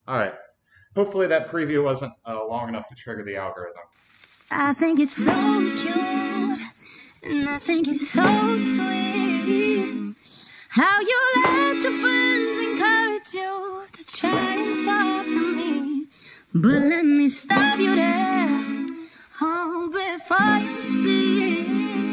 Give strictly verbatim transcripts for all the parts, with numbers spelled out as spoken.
All right. Hopefully that preview wasn't uh, long enough to trigger the algorithm. I think it's so cute, and I think it's so sweet how you let your friends encourage you to try and talk to me. But let me stop you there, oh, before you speak.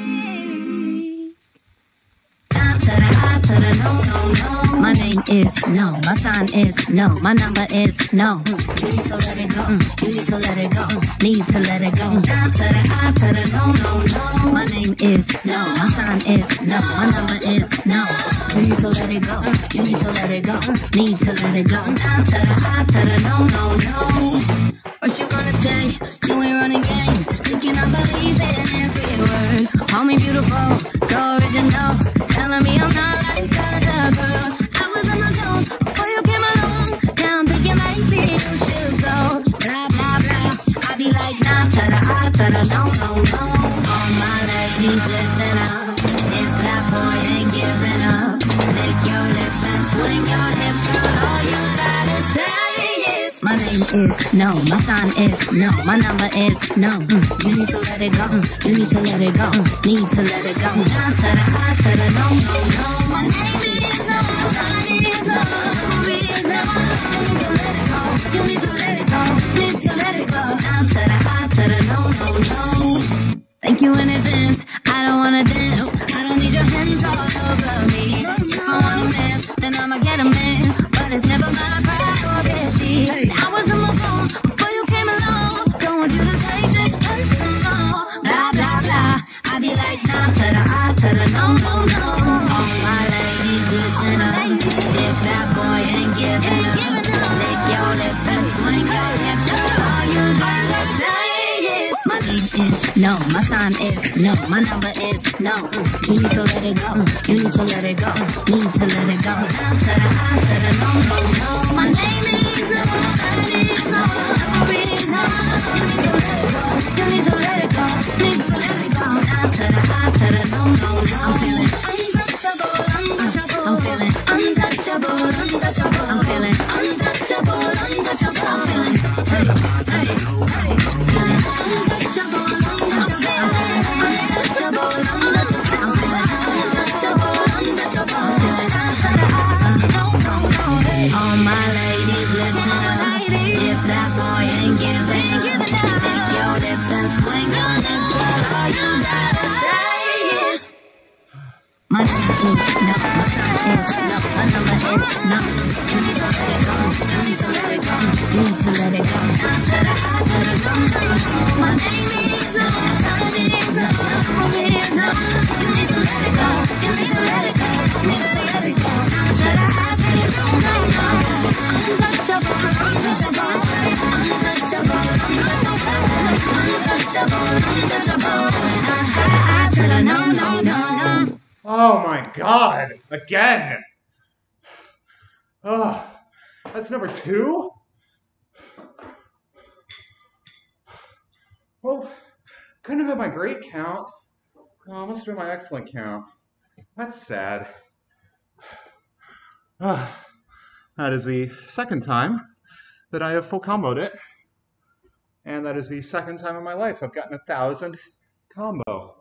I to the I to the no, no, no. My name is no, my sign is no, my number is no. Mm. You need to let it go, mm. You need to let it go, mm. Need to let it go. I to the I to the no, no, no. My name is no, my sign is no, my number is no. You need to let it go, mm. You need to let it go, mm. Need to let it go. I to the I to the no, no, no. What you gonna say? You ain't running game, thinking I believe in every word. Call me beautiful, so original, telling me I'm not like other girls. I was in my zone before you came along. Now I'm thinking maybe you should go. Blah blah blah. I be like nah to the I to the no no no. All my ladies listen up. If that boy ain't giving up, lick your lips and swing your hips. Girl, all you gotta say. My name is no, my sign is no, my number is no. Mm. You need to let it go, mm. You need to let it go, mm. Need to let it go. Down to the high, to the no, no, no. My name is no, my sign is no, my number is no. You need to let it go, you need to let it go, need to let it go. Down to the high, to the no, no, no. Thank you in advance, I don't wanna dance. I don't need your hands all over me. If I want a man, then I'ma get a man. But it's never my priority. Hey. I was on my phone before you came along. Don't want you to take this personal. Blah, blah, blah. I be like, nah, to the I, to the no, no, no. All my ladies, listen up. If that boy ain't giving up, lick your lips and swing your hips. Just all you gotta say is, my name is no, my sign is no, my number is no. You need to let it go, you need to let it go, need to let it go. Down to the I, to the no, no, no. My name is no, my sign is no, my number is no. You need to let it go, you need to let it go, need to let it go. Down to the I, to the no, no, no. I'm feeling untouchable, untouchable. I'm feeling untouchable, untouchable. I'm feeling untouchable, untouchable. I'm feeling hey, hey, hey. Feeling untouchable, untouchable. I'm feeling untouchable, untouchable. I'm feeling untouchable, untouchable. I'm feeling untouchable, no, no, no. All my ladies, listen up. If that boy ain't giving up, lick your lips and swing your hips. All you gotta say is, my name is no, my sign is no, my number is no. You need to let it go, you need to let it go, you need to let it go. Down to the high, to the no, no, no. My name is no, my sign is no, my number is no. You need to let it go, you need to let it go, you need to let it go. Down to the high, to the no, no, no. Untouchable, untouchable, untouchable, untouchable, untouchable, untouchable. To the no, no, no, no. Oh my god, again. Oh, that's number two? Well, couldn't have been my great count. Oh, must have been my excellent count. That's sad. Ah, that is the second time that I have full comboed it. And that is the second time in my life I've gotten a thousand combo.